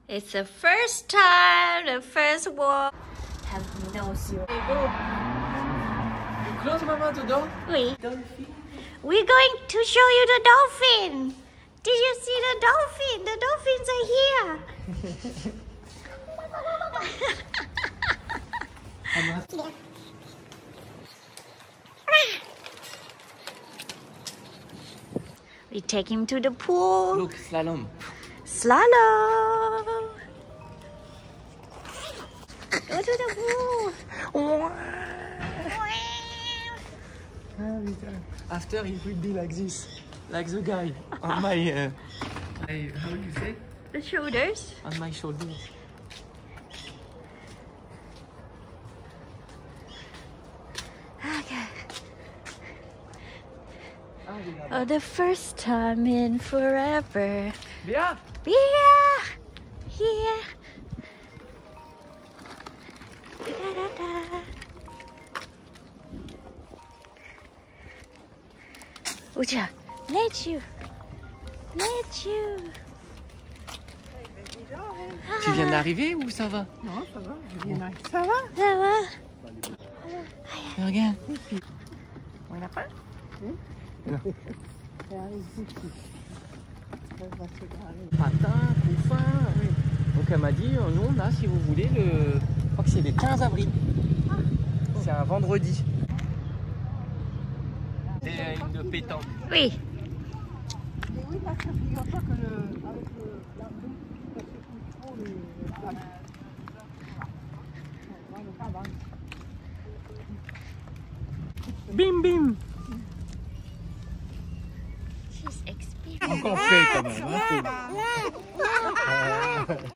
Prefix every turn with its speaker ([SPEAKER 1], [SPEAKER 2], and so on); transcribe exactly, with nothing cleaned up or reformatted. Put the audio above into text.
[SPEAKER 1] It's the first time, the first walk. Have no zero.
[SPEAKER 2] Hey, go. You close, Mama, the door?
[SPEAKER 1] Oui.
[SPEAKER 2] Dolphin.
[SPEAKER 1] We're going to show you the dolphin. Did you see the dolphin? The dolphins are here. We take him to the pool.
[SPEAKER 2] Look, slalom.
[SPEAKER 1] Slalom. Go to the pool.
[SPEAKER 2] After it will be like this, like the guy on my, uh, my how do you say?
[SPEAKER 1] The shoulders.
[SPEAKER 2] On my shoulders.
[SPEAKER 1] Okay. Oh, the first time in forever.
[SPEAKER 2] Yeah.
[SPEAKER 1] Yeah. Yeah. Da-da-da. Ucha, let you. Let you.
[SPEAKER 2] Tu viens d'arriver ou ça va?
[SPEAKER 3] Non, ça va. Je viens d'arriver. Ça va?
[SPEAKER 1] Ça va?
[SPEAKER 2] Regarde.
[SPEAKER 3] On n'a pas?
[SPEAKER 2] Non.
[SPEAKER 3] Oui.
[SPEAKER 2] Patin, couffin. Donc elle m'a dit, euh, nous on a, si vous voulez, le, je crois que c'est le quinze avril. C'est un vendredi. C'est une de pétanque.
[SPEAKER 1] Oui.
[SPEAKER 3] Et oui, parce que figure-toi que le, avec le, la boue, ça se trouve trop les flammes.
[SPEAKER 2] Bim bim.
[SPEAKER 1] She's experienced.
[SPEAKER 2] Encore fait quand même. Hein,